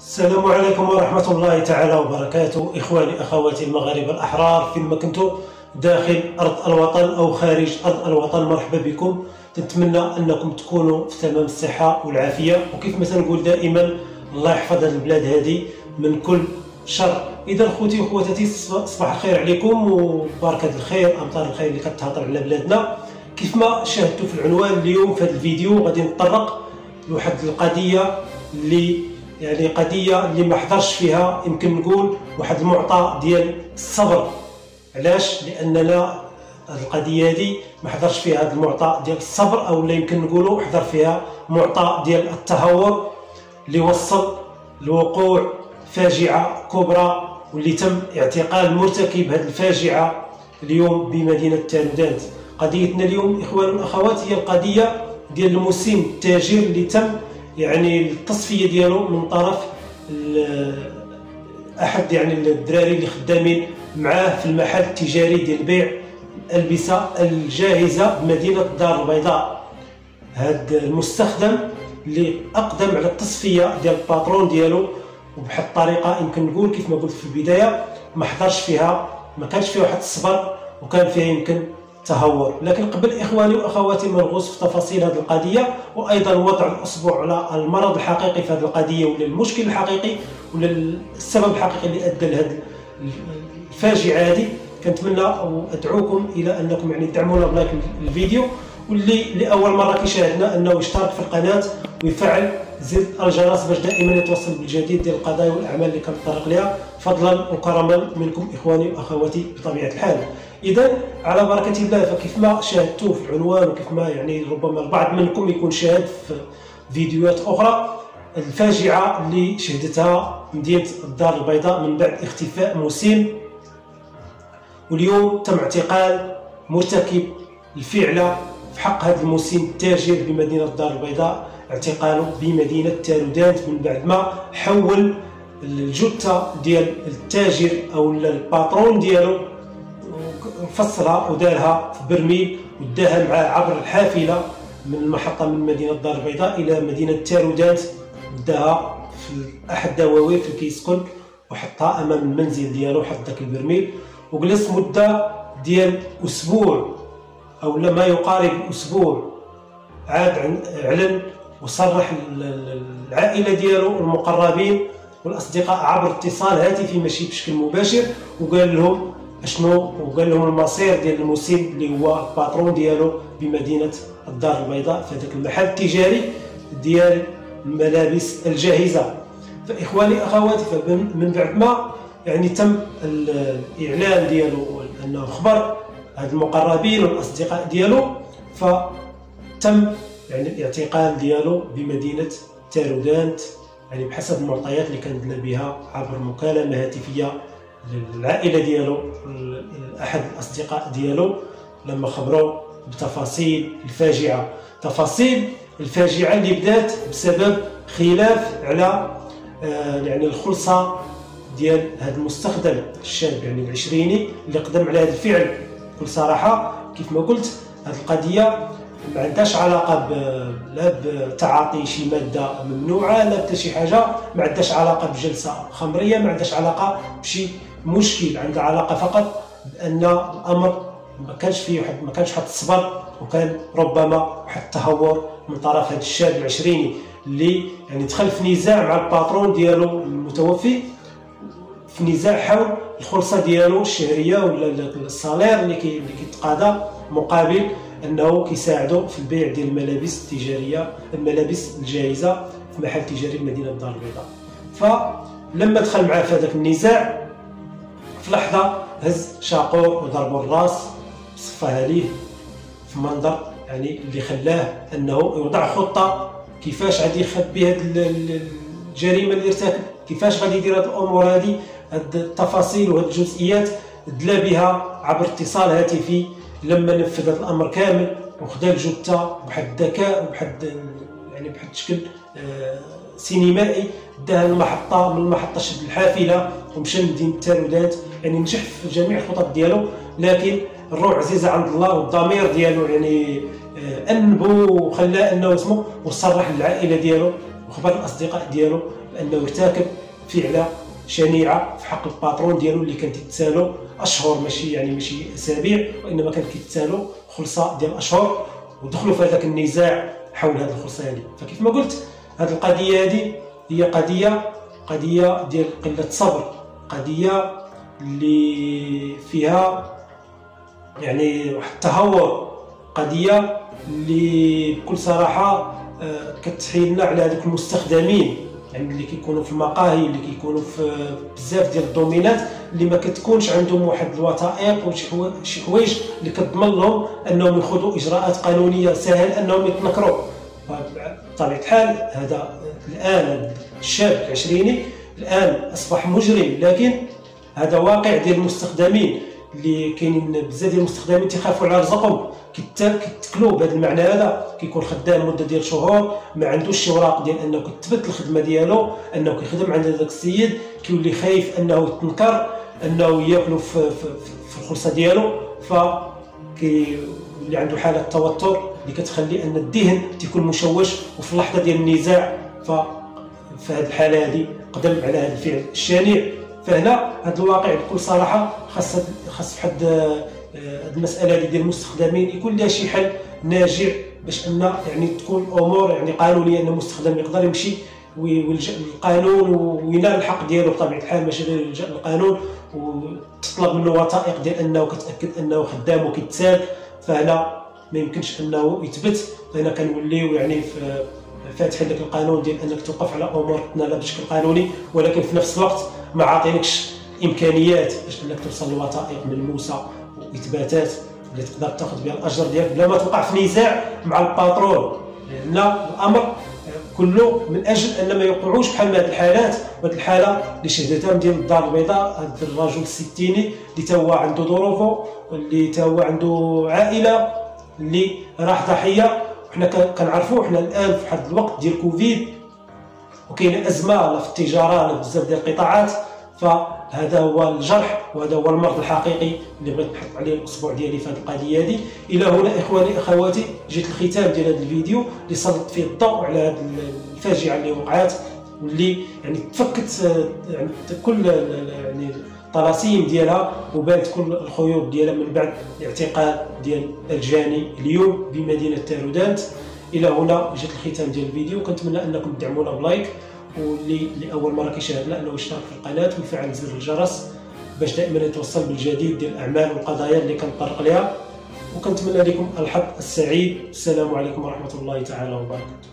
السلام عليكم ورحمة الله تعالى وبركاته. إخواني أخواتي المغاربة الأحرار فين ما كنتوا داخل أرض الوطن أو خارج أرض الوطن، مرحبا بكم. نتمنى أنكم تكونوا في تمام الصحة والعافية، وكيف ما تنقول دائما الله يحفظ هذه البلاد هذه من كل شر. إذا خوتي وخواتاتي صباح الخير عليكم وبركة الخير، أمطار الخير اللي كتهطر على بلادنا. كيف ما شاهدتوا في العنوان اليوم في هذا الفيديو غادي نتطرق لواحد القضية اللي ما حضرش فيها، يمكن نقول واحد المعطى ديال الصبر. علاش؟ لاننا القضيه هذه ما حضرش فيها هذا المعطى ديال الصبر، او لا يمكن نقولوا حضر فيها معطى ديال التهور اللي وصل لوقوع فاجعه كبرى، واللي تم اعتقال مرتكب هذه الفاجعه اليوم بمدينه تارودانت. قضيتنا اليوم اخوان والاخوات هي القضيه ديال المسن التاجر اللي تم التصفيه ديالو من طرف احد الدراري اللي خدامين معاه في المحل التجاري ديال بيع الالبسه الجاهزه بمدينه الدار البيضاء. هذا المستخدم اللي اقدم على التصفيه ديال الباترون ديالو، وبحد الطريقه يمكن نقول كيف ما قلت في البدايه ما حضرش فيها، ما كانش فيها واحد الصبر، وكان فيها يمكن تهور. لكن قبل اخواني واخواتي ما نغوص في تفاصيل هذه القضيه، وايضا وضع الاصبع على المرض الحقيقي في هذه القضيه، ولا المشكل الحقيقي ولا السبب الحقيقي اللي ادى لهذه الفاجعه هذه، كنتمنى وادعوكم الى انكم تدعمونا بلايك الفيديو، واللي لاول مره كيشاهدنا انه يشترك في القناه ويفعل زر الجرس باش دائما يتوصل بالجديد ديال القضايا والاعمال اللي كنتطرق لها، فضلا وكرما منكم اخواني واخواتي بطبيعه الحال. اذا على بركه الله، فكيف ما شاهدتوا في العنوان وكيف ما ربما البعض منكم يكون شاهد في فيديوهات اخرى، الفاجعه اللي شهدتها مدينه الدار البيضاء من بعد اختفاء مسن، واليوم تم اعتقال مرتكب الفعله في حق هذا المسن التاجر بمدينه الدار البيضاء، اعتقاله بمدينه تارودانت من بعد ما حول الجثه ديال التاجر او الباترون ديالو، فصلها ودارها في برميل وداها معاه عبر الحافله من المحطه من مدينه الدار البيضاء الى مدينه تارودانت، وداها في احد الدواوين في كيسكن وحطها امام المنزل ديالو، حط داك البرميل وجلس مده ديال اسبوع او لا ما يقارب اسبوع. عاد اعلن وصرح العائله ديالو والمقربين والاصدقاء عبر اتصال هاتفي ماشي بشكل مباشر، وقال لهم اشنو، وقال لهم المصير ديال المسن اللي هو الباترون ديالو بمدينه الدار البيضاء في هذاك المحل التجاري ديال الملابس الجاهزه. فاخواني اخواتي، من بعد ما تم الاعلان ديالو انه خبر هاد المقربين والاصدقاء ديالو، فتم الاعتقال ديالو بمدينه تارودانت، بحسب المعطيات اللي كندنا بها عبر مكالمه هاتفيه للعائله ديالو، احد الاصدقاء ديالو لما خبروا بتفاصيل الفاجعه. تفاصيل الفاجعه اللي بدات بسبب خلاف على الخلصه ديال هذا المستخدم الشاب العشريني اللي قدم على هذا الفعل. بكل صراحه كيف ما قلت، هذه القضيه ما عندهاش علاقه لا بتعاطي شي ماده ممنوعه، لا حتى شي حاجه، ما عندهاش علاقه بجلسه خمريه، ما عندهاش علاقه بشي مشكل، عندها علاقه فقط بان الامر ما كانش واحد الصبر، وكان ربما واحد التهور من طرف هذا الشاب العشريني اللي دخل في نزاع مع الباترون ديالو المتوفي، في نزاع حول الخلصه ديالو الشهريه ولا الصالير اللي كيتقاضى مقابل انه كيساعدوا في البيع ديال الملابس التجاريه، الملابس الجاهزه في محل تجاري بمدينه الدار البيضاء. فلما دخل معاه في هذاك النزاع، في لحظه هز شاقور وضربوا الراس، صفاها ليه في منظر اللي خلاه انه يوضع خطه كيفاش غادي يخبي هذه الجريمه اللي ارتكب، كيفاش غادي يدير هذه الامور هذه، هذه التفاصيل وهذه الجزئيات دلا بها عبر اتصال هاتفي. لما نفذ هذا الامر كامل وخدا الجثه بواحد الذكاء وبواحد بواحد الشكل سينمائي، داها المحطه، من المحطه شد الحافله ومشى لمدينه تارودانت، نجح في جميع الخطط ديالو. لكن الروح عزيزه عند الله والضمير ديالو انبو وخلاه انه اسمه، وصرح للعائله ديالو وخبر الاصدقاء ديالو بانه ارتكب فعله شنيعه في حق الباترون ديالو اللي كان تيتسالو اشهر، ماشي اسابيع، وانما كان كيتسالو خلصه ديال اشهر، ودخلوا في هذاك النزاع حول هذه الخلصه هذه. فكيف ما قلت هذه القضيه هذه هي قضيه ديال قله صبر، قضيه اللي فيها يعني واحد التهور، قضيه اللي بكل صراحه كتحيلنا على هذوك المستخدمين يعني اللي كيكونوا في المقاهي، اللي كيكونوا في بزاف ديال الدومينات اللي ما كتكونش عندهم واحد الوثائق وشي حوايج اللي كتضمن لهم انهم ياخذوا اجراءات قانونيه سهل انهم يتنكروا. بطبيعه الحال هذا الان الشاب العشريني الان اصبح مجرم، لكن هذا واقع ديال المستخدمين اللي كاينين بزاف ديال المستخدمين تيخافوا على رزقهم، كيتكلوا بهذا المعنى هذا، كيكون خدام مده ديال شهور ما عندوش شي اوراق ديال انه كتثبت الخدمه ديالو، انه كيخدم عند هذاك السيد، كيولي خايف انه يتنكر، انه ياكلوا في الخلصه ديالو، كيولي عنده حاله توتر اللي كتخلي ان الذهن تيكون مشوش، وفي اللحظه ديال النزاع في هذه الحاله هذه قدم على هذا الفعل الشنيع. فهنا هذا الواقع بكل صراحه خاص في حد هذه المساله ديال المستخدمين يكون لها شي حل ناجع باش ان يعني تكون امور يعني قانونيه، ان المستخدم يقدر يمشي ويلجا للقانون وينال الحق ديالو بطبيعه الحال، ماشي غير يلجا للقانون وتطلب منه وثائق ديال انه كتاكد انه خدام وكيتسال. فهنا ما يمكنش انه يثبت، فهنا كنوليو يعني فاتحين لك القانون ديال انك توقف على امور تنالها بشكل قانوني، ولكن في نفس الوقت ما عاطينكش الامكانيات باش انك توصل لوثائق ملموسه واثباتات اللي تقدر تاخذ بها الاجر ديالك بلا ما توقع في نزاع مع الباترون، لان الامر كله من اجل ان ما يوقعوش بحال هذه الحالات. وهذه الحاله اللي شهدتها ديال الدار البيضاء، هذا الرجل الستيني اللي تا هو عنده ظروفه، اللي تا هو عنده عائله، اللي راح ضحيه. وحنا كنعرفوا حنا الان في واحد الوقت ديال كوفيد وكاينه ازمه في التجاره لا بزاف ديال القطاعات، فهذا هو الجرح وهذا هو المرض الحقيقي اللي بغيت نحط عليه الاسبوع ديالي في هذه القضيه هذه. الى هنا اخواني اخواتي جيت الختام ديال هذا الفيديو اللي سلط فيه الضوء على هذه الفاجعه اللي وقعت، واللي يعني تفكت يعني كل يعني الطلاسيم ديالها وبانت كل الخيوط ديالها من بعد الاعتقال ديال الجاني اليوم بمدينه تارودانت. الى هنا جيت الختام ديال الفيديو، كنتمنى انكم تدعمونا بلايك، واللي لاول مره كيشاهدنا انه يشترك في القناه ويفعل زر الجرس باش دائما يتوصل بالجديد ديال الاعمال والقضايا اللي كنطرق لها. وكنتمنى لكم الحظ السعيد. السلام عليكم ورحمه الله تعالى وبركاته.